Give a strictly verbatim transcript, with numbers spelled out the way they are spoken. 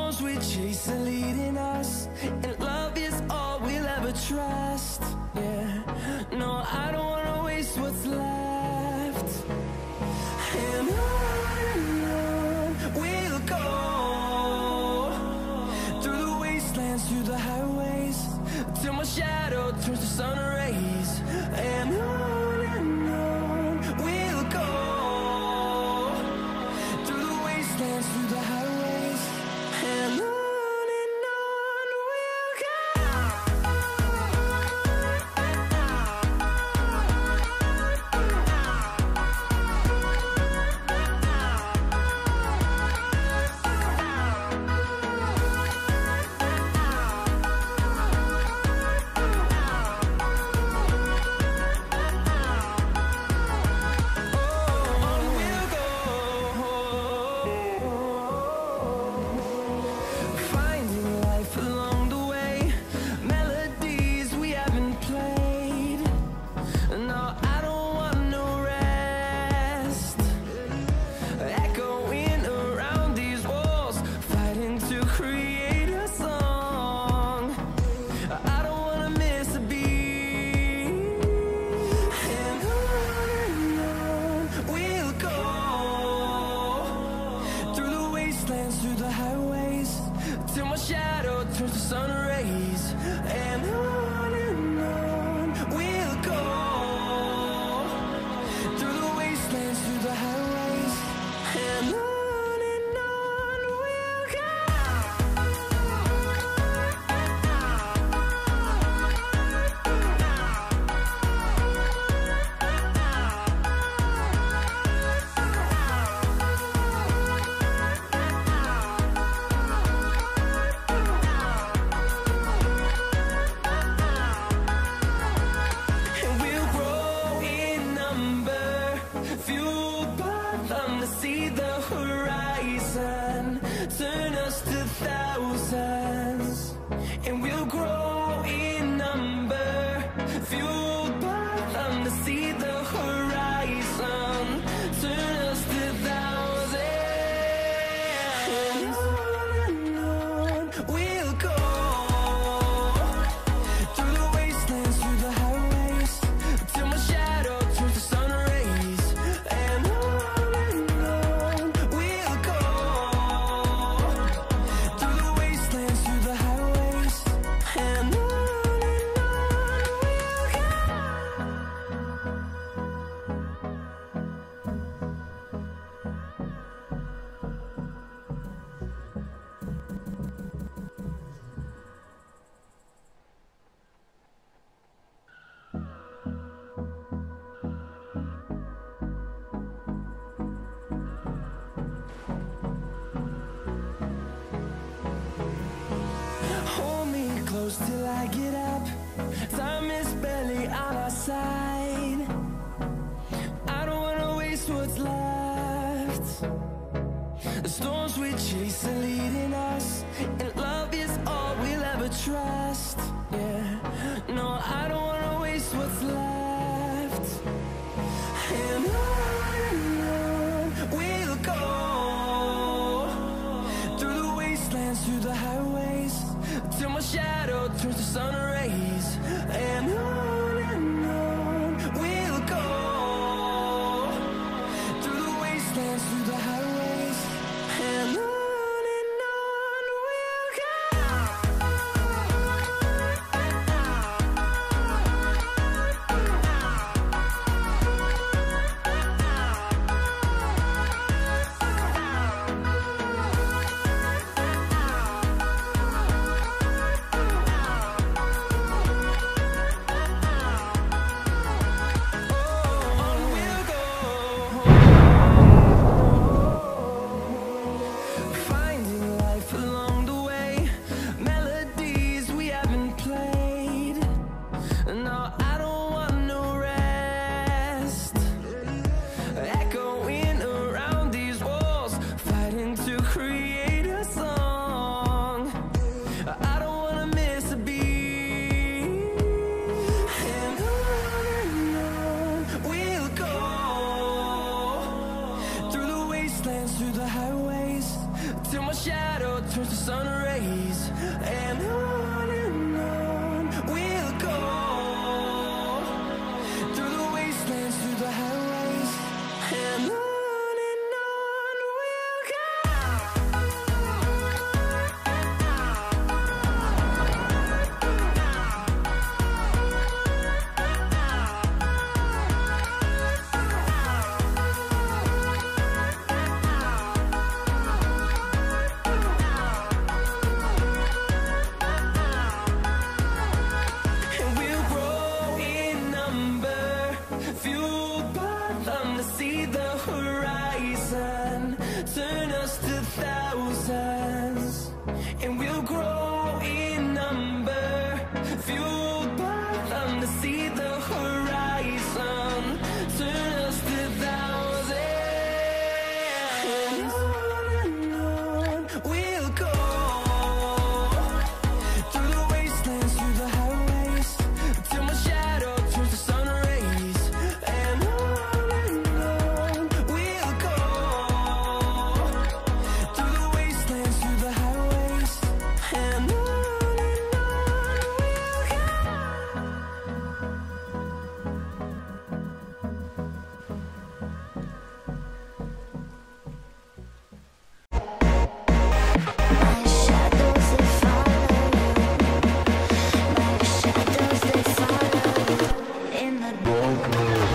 storms we chase are leading us, and love is all we'll ever trust. Yeah, no, I don't wanna waste what's left. And on and on we'll go, through the wastelands, through the highways, till my shadow turns to sun rays. And on and on we'll go, through the wastelands, through the highways, and on. Through the highways, till my shadow turns to sun rays. And on and on we'll go, through the wastelands, through the highways, and on. See the horizon, turn us to thousands, and we'll grow in number, fueled by them to see the horizon, turn us to thousands. And on and on we'll go, through the wastelands, through the highways, till my shadow turns to sun rays. And on till I get up, time is barely on our side. I don't wanna waste what's left. The storms we chase are leading us, and love is all we'll ever trust. Yeah, no, I don't wanna waste what's left. And on and on we'll go, through the wastelands, through the highways, till my shadow turns to sun rays. And on and on we'll go, through the wastelands, through the highways, and on. Don't